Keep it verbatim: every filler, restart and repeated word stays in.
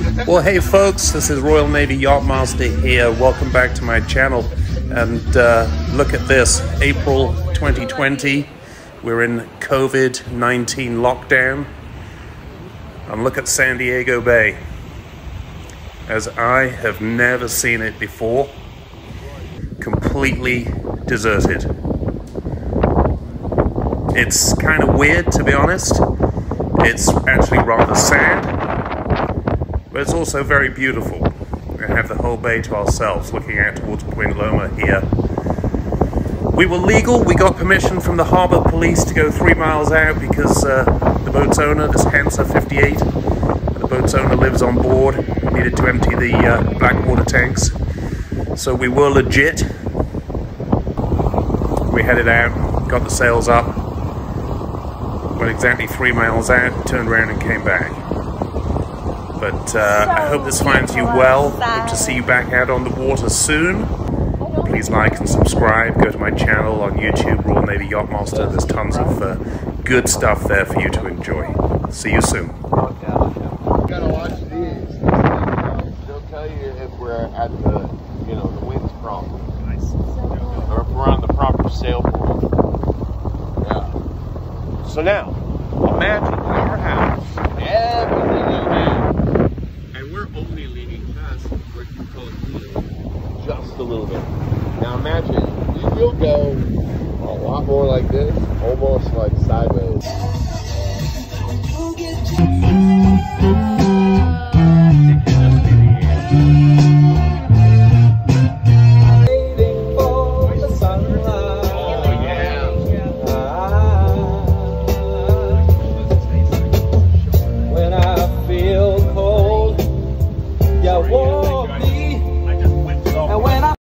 Well, hey folks, this is Royal Navy Yacht Master here. Welcome back to my channel. And uh, look at this, April twenty twenty. We're in COVID nineteen lockdown. And look at San Diego Bay, as I have never seen it before. Completely deserted. It's kind of weird, to be honest. It's actually rather sad, but it's also very beautiful. We have the whole bay to ourselves, looking out towards Point Loma here. We were legal. We got permission from the harbor police to go three miles out because uh, the boat's owner, this Hanse fifty-eight, the boat's owner lives on board, needed to empty the uh, black water tanks. So we were legit. We headed out, got the sails up, went exactly three miles out, turned around and came back. But uh, I hope this finds you well. Hope to see you back out on the water soon. Please like and subscribe. Go to my channel on YouTube, Royal Navy Yacht Master. There's tons of uh, good stuff there for you to enjoy. See you soon. You gotta watch these. They'll tell you if we're at the, you know, the wind's proper. Nice. Or if we're on the proper sail point. Yeah. So now, imagine our house, everything you have, and we're only leaning just, we're just a little bit. Now imagine, you will go a lot more like this, almost like sideways. When I feel cold, you warm me